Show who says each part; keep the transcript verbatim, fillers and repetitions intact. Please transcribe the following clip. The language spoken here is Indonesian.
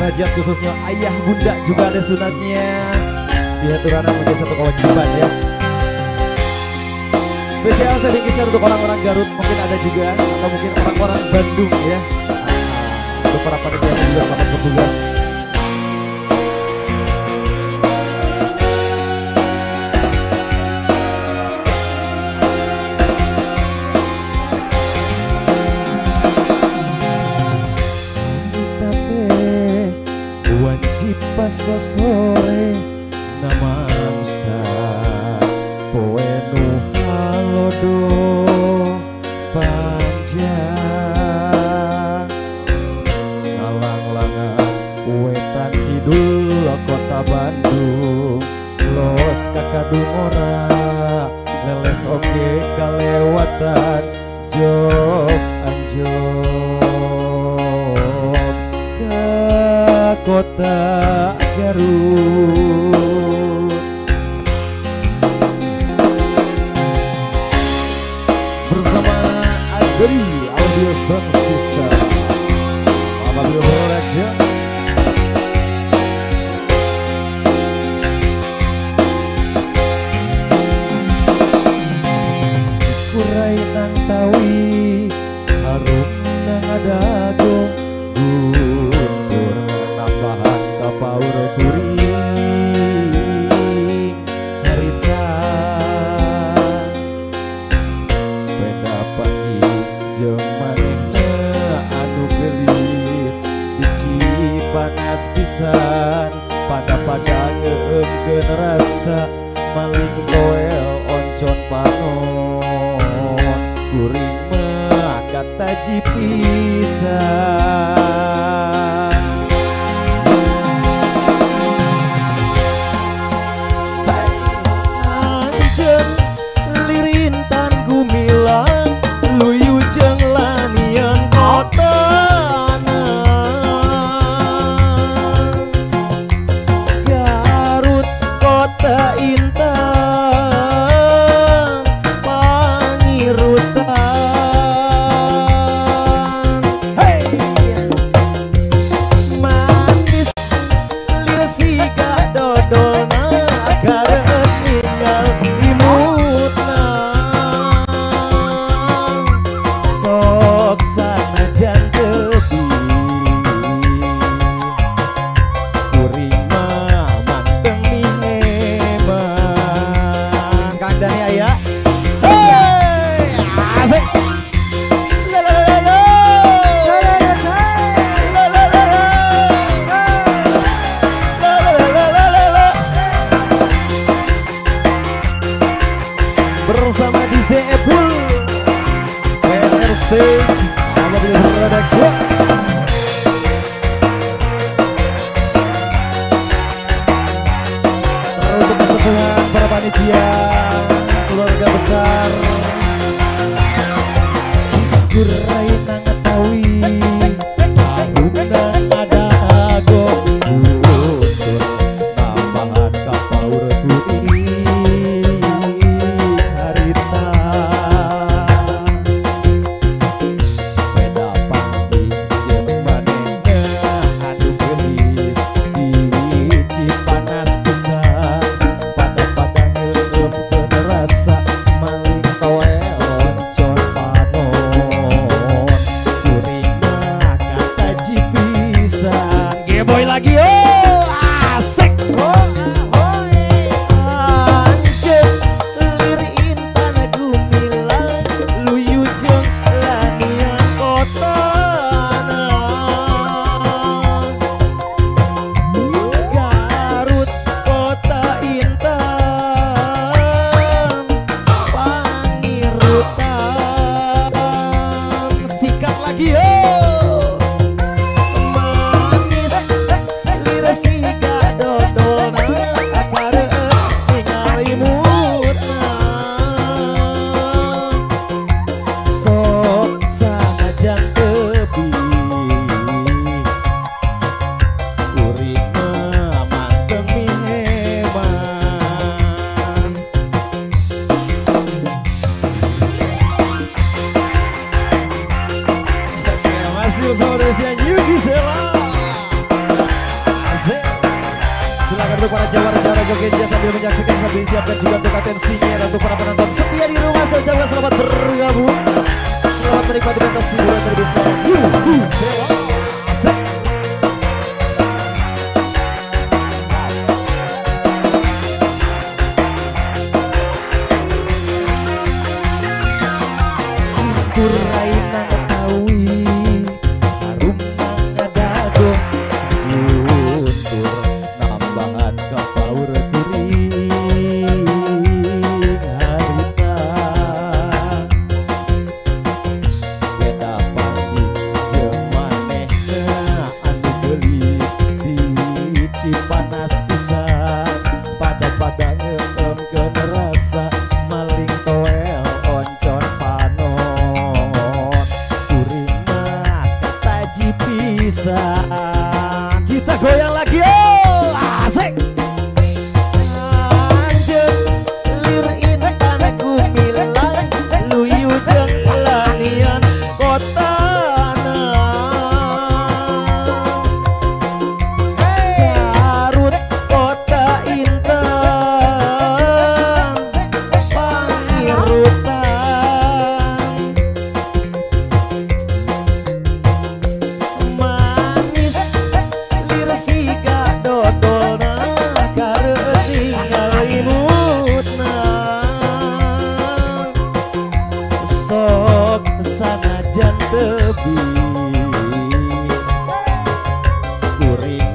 Speaker 1: derajat khususnya ayah bunda juga ada sunatnya. Di Haturana menjadi satu kewajiban ya. Spesial saya bingkiskan untuk orang-orang Garut, mungkin ada juga, atau mungkin orang-orang Bandung ya. Untuk para panitia juga selamat bertugas. Pas sore namangsa poe nu halodo panjang ngalang-langan wetan kidul kota Bandung los kakadungora leles oge kalewatan jog anjog ke kota Garut bersama Agri Audio Sound System Audio Production. Cikurai nang tawi harum nang adago guntur nambahan kapaur kuring harita beda pagi jeung manehna anu gelis biji panas pisan pada-pada ngeumkeun rasa maling goel oncon panon kuring mah kataji pisan. Bersama D J Epul P R Stage Audio Production. Untuk kesepuhan para panitia keluarga besar Cikurai nang tawi harum nang adago guntur nambahan kapaur kuring untuk para jawara-jawara Jogenja sambil menyaksikan sambil siapkan juga untuk atensinya. Dan untuk para penonton setia di rumah saya ucapkan selamat bergabung, selamat menikmati pentas hiburan berbisnis. Yuk, sewa, asik. Kurai nang tawi harum nang dago untur nambahan kapaur kuring harita beda pagi jemanehna anu gelis di Cipanas pisan pada-pada ngeemkeun rasa maling toel oncon bisa kita goyang lagi oh asik anjir lir intan kumilang luyu jeung lanian kotana Garut kota intan pangirutan sanajan tebi kuring